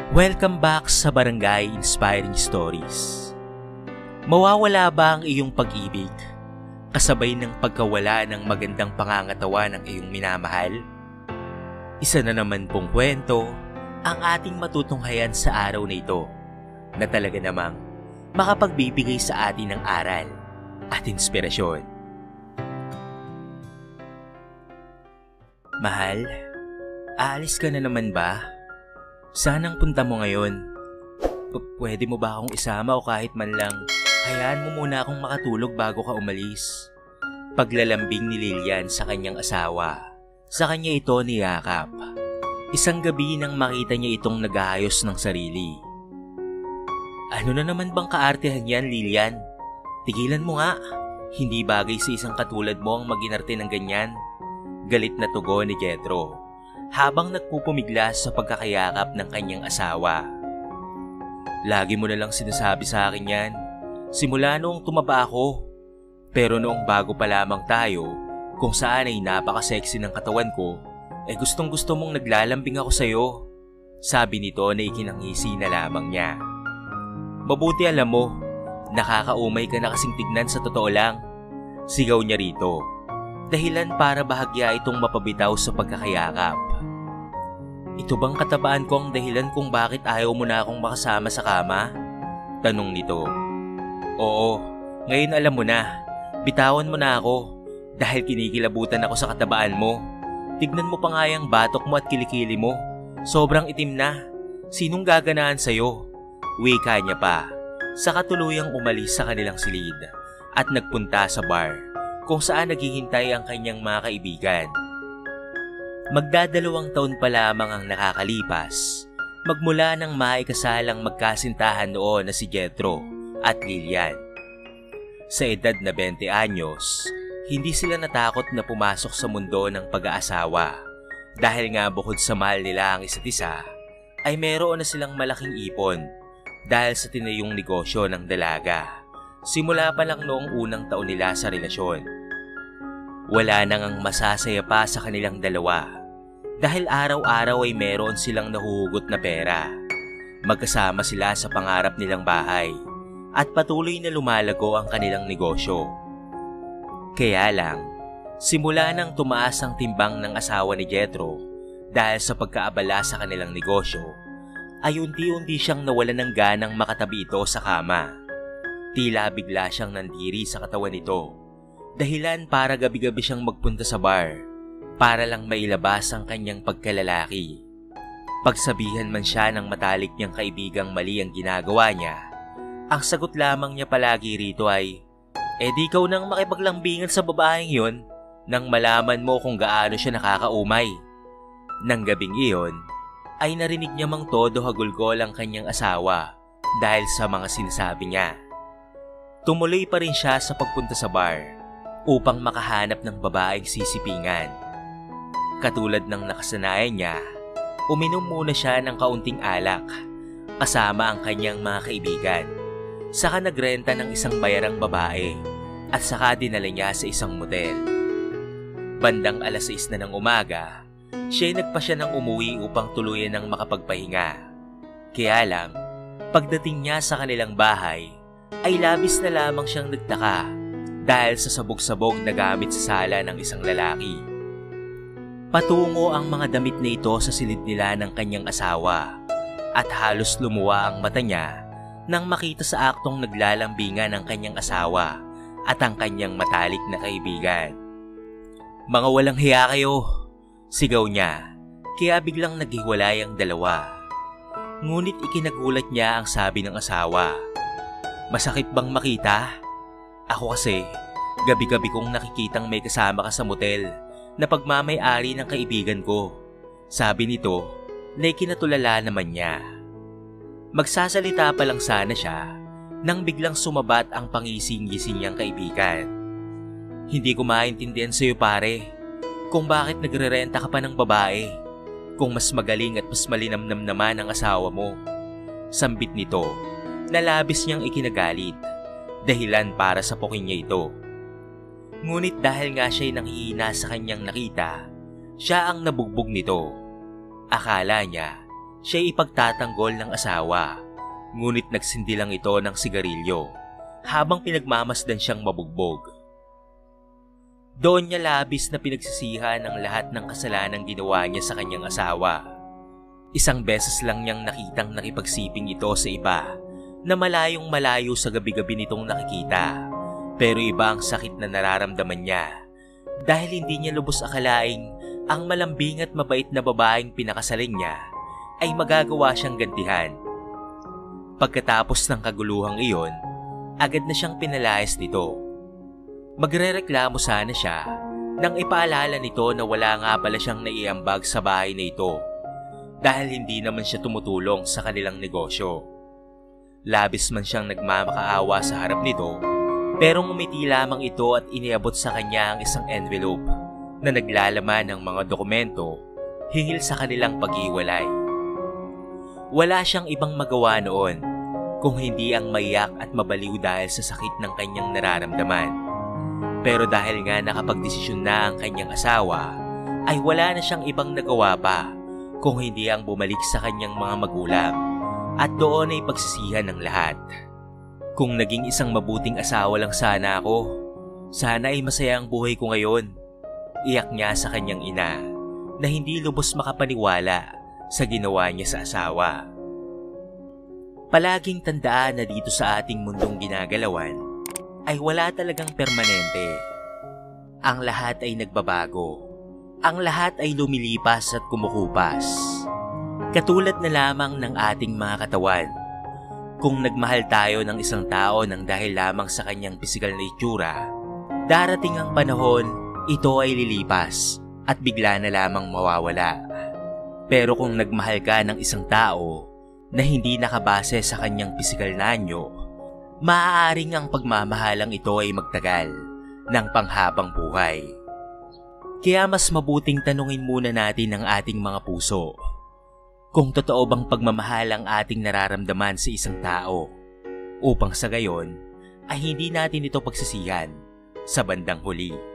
Welcome back sa Barangay Inspiring Stories. Mawawala ba ang iyong pag-ibig kasabay ng pagkawala ng magandang pangangatawan ng iyong minamahal? Isa na naman pong kwento ang ating matutunghayan sa araw na ito na talaga namang makapagbibigay sa atin ng aral at inspirasyon. Mahal, aalis ka na naman ba? Sanang punta mo ngayon. Pwede mo ba akong isama o kahit man lang hayaan mo muna akong makatulog bago ka umalis? Paglalambing ni Lilian sa kanyang asawa. Sa kanya ito niyakap. Isang gabi nang makita niya itong nag-aayos ng sarili. Ano na naman bang kaartehan yan, Lilian? Tigilan mo nga. Hindi bagay sa isang katulad mo ang mag-inarte ng ganyan. Galit na tugon ni Jethro habang nagpupumiglas sa pagkakayakap ng kanyang asawa. Lagi mo na lang sinasabi sa akin yan, simula noong tumaba ako. Pero noong bago pa lamang tayo, kung saan ay napaka-sexy ng katawan ko, gustong gusto mong naglalambing ako sa'yo. Sabi nito na ikinangisi na lamang niya. Mabuti alam mo, nakakaumay ka na kasing tignan sa totoo lang. Sigaw niya rito. Dahilan para bahagya itong mapabitaw sa pagkakayakap. Ito bang katabaan ko ang dahilan kung bakit ayaw mo na akong makasama sa kama? Tanong nito. Oo, ngayon alam mo na. Bitawan mo na ako dahil kinikilabutan ako sa katabaan mo. Tignan mo pa nga yung batok mo at kilikili mo. Sobrang itim na. Sinong gaganaan sa'yo? Wika niya pa. Sa katuluyang umalis sa kanilang silid at nagpunta sa bar kung saan naghihintay ang kanyang mga kaibigan. Magdadalawang taon pa lamang ang nakakalipas magmula nang maikasalang magkasintahan noon na si Jethro at Lilian. Sa edad na 20 anyos, hindi sila natakot na pumasok sa mundo ng pag-aasawa dahil nga bukod sa mahal nila ang isa't isa, ay meron na silang malaking ipon dahil sa tinayong negosyo ng dalaga. Simula pa lang noong unang taon nila sa relasyon. Wala nang ang masasaya pa sa kanilang dalawa dahil araw-araw ay meron silang nahuhugot na pera. Magkasama sila sa pangarap nilang bahay at patuloy na lumalago ang kanilang negosyo. Kaya lang, simula nang tumaas ang timbang ng asawa ni Jethro dahil sa pagkaabala sa kanilang negosyo, ay unti-unti siyang nawalan ng ganang makatabi ito sa kama. Tila bigla siyang nandiri sa katawan nito. Dahilan para gabi-gabi siyang magpunta sa bar para lang mailabas ang kanyang pagkalalaki. Pagsabihan man siya ng matalik niyang kaibigang mali ang ginagawa niya, ang sagot lamang niya palagi rito ay, di ikaw nang makipaglambingan sa babaeng yun nang malaman mo kung gaano siya nakakaumay. Nang gabing iyon, ay narinig niya mang todo hagulgol ang kanyang asawa dahil sa mga sinasabi niya. Tumuloy pa rin siya sa pagpunta sa bar upang makahanap ng babaeng sisipingan. Katulad ng nakasanayan niya, uminom muna siya ng kaunting alak kasama ang kanyang mga kaibigan. Saka nagrenta ng isang bayarang babae at saka dinala niya sa isang motel. Bandang 6:00 na ng umaga, siya'y nagpasya ng umuwi upang tuluyan ng makapagpahinga. Kaya lang, pagdating niya sa kanilang bahay, ay labis na lamang siyang nagtaka dahil sa sabog-sabog na gamit sa sala ng isang lalaki. Patungo ang mga damit na ito sa silid nila ng kanyang asawa at halos lumuwa ang mata niya nang makita sa aktong naglalambingan ng kanyang asawa at ang kanyang matalik na kaibigan. Mga walang hiya kayo, sigaw niya, kaya biglang naghiwalay ang dalawa. Ngunit ikinagulat niya ang sabi ng asawa. Masakit bang makita? Ako kasi, gabi-gabi kong nakikitang may kasama ka sa motel na pagmamay-ari ng kaibigan ko. Sabi nito na ikinatulala naman niya. Magsasalita pa lang sana siya nang biglang sumabat ang pangising-gising niyang kaibigan. Hindi ko maintindihan sa'yo pare kung bakit nagre-renta ka pa ng babae kung mas magaling at mas malinamnam naman ang asawa mo. Sambit nito na labis niyang ikinagalit. Dahilan para sa puking niya ito. Ngunit dahil nga siya'y nanghihina sa kanyang nakita, siya ang nabugbog nito. Akala niya Siya'y ipagtatanggol ng asawa, ngunit nagsindi lang ito ng sigarilyo habang pinagmamasdan siyang mabugbog. Doon niya labis na pinagsisihan ang lahat ng kasalanang ginawa niya sa kanyang asawa. Isang beses lang niyang nakitang nakipagsiping ito sa iba na malayong malayo sa gabi-gabi nitong nakikita, pero iba ang sakit na nararamdaman niya dahil hindi niya lubos akalaing ang malambing at mabait na babaeng pinakasalan niya ay magagawa siyang gantihan. Pagkatapos ng kaguluhang iyon, agad na siyang pinalayas nito. Magrereklamo sana siya nang ipaalala nito na wala nga pala siyang naiambag sa bahay na ito dahil hindi naman siya tumutulong sa kanilang negosyo. Labis man siyang nagmamakaawa sa harap nito, pero ngumiti lamang ito at iniabot sa kanya ang isang envelope na naglalaman ng mga dokumento hinggil sa kanilang pag-iwalay. Wala siyang ibang magawa noon kung hindi ang maiyak at mabaliw dahil sa sakit ng kanyang nararamdaman. Pero dahil nga nakapagdesisyon na ang kanyang asawa, ay wala na siyang ibang nagawa pa kung hindi ang bumalik sa kanyang mga magulang at doon ay pagsisihan ng lahat. Kung naging isang mabuting asawa lang sana ako, sana ay masaya ang buhay ko ngayon. Iyak niya sa kanyang ina na hindi lubos makapaniwala sa ginawa niya sa asawa. Palaging tandaan na dito sa ating mundong ginagalawan ay wala talagang permanente. Ang lahat ay nagbabago. Ang lahat ay lumilipas at kumukupas. Katulad na lamang ng ating mga katawan. Kung nagmahal tayo ng isang tao nang dahil lamang sa kanyang pisikal na itsura, darating ang panahon, ito ay lilipas at bigla na lamang mawawala. Pero kung nagmahal ka ng isang tao na hindi nakabase sa kanyang pisikal na anyo, maaaring ang pagmamahalang ito ay magtagal ng panghabang buhay. Kaya mas mabuting tanungin muna natin ang ating mga puso kung totoo bang pagmamahal ang ating nararamdaman sa isang tao, upang sa gayon ay hindi natin ito pagsisihan sa bandang huli.